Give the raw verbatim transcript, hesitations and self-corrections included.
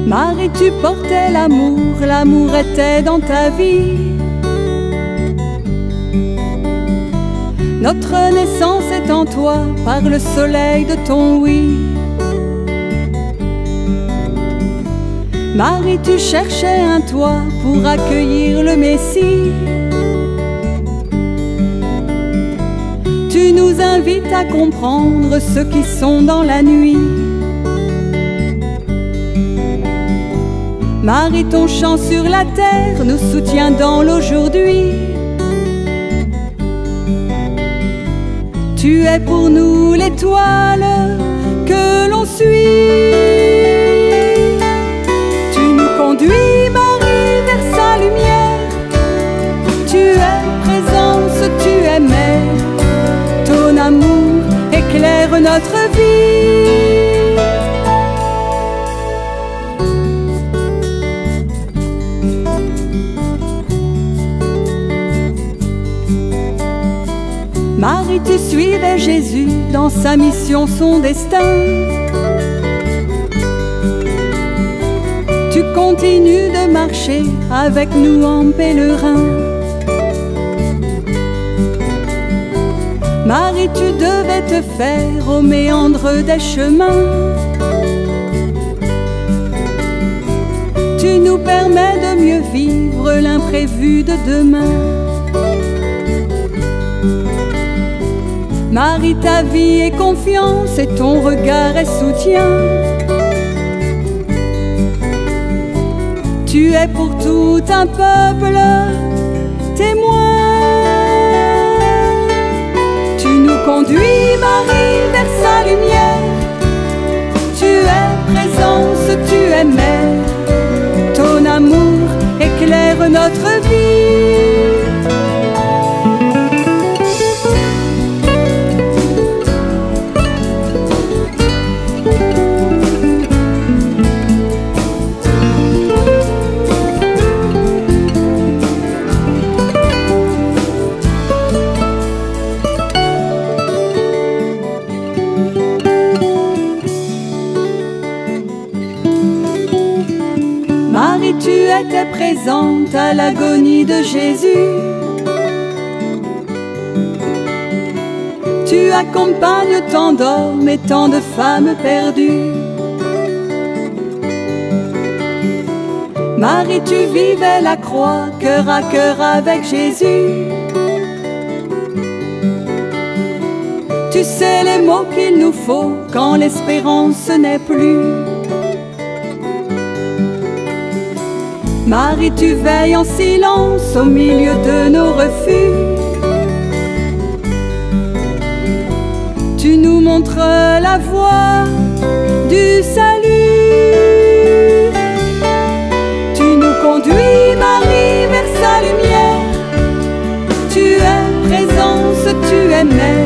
Marie, tu portais l'amour, l'amour était dans ta vie. Notre naissance est en toi, par le soleil de ton oui. Marie, tu cherchais un toit pour accueillir le Messie. Tu nous invites à comprendre ceux qui sont dans la nuit. Marie, ton chant sur la terre nous soutient dans l'aujourd'hui. Tu es pour nous l'étoile que l'on suit. Tu nous conduis, Marie, vers sa lumière. Tu es présence, tu es mère. Ton amour éclaire notre vie. Marie, tu suivais Jésus dans sa mission, son destin. Tu continues de marcher avec nous en pèlerin. Marie, tu devais te faire au méandre des chemins. Tu nous permets de mieux vivre l'imprévu de demain. Marie, ta vie est confiance et ton regard est soutien. Tu es pour tout un peuple témoin. Tu nous conduis, Marie, vers sa lumière. Tu es présence, tu es mère. Ton amour éclaire notre vie. Marie, tu étais présente à l'agonie de Jésus. Tu accompagnes tant d'hommes et tant de femmes perdues. Marie, tu vivais la croix cœur à cœur avec Jésus. Tu sais les mots qu'il nous faut quand l'espérance n'est plus. Marie, tu veilles en silence au milieu de nos refus. Tu nous montres la voie du salut. Tu nous conduis, Marie, vers sa lumière. Tu es présence, tu es mère.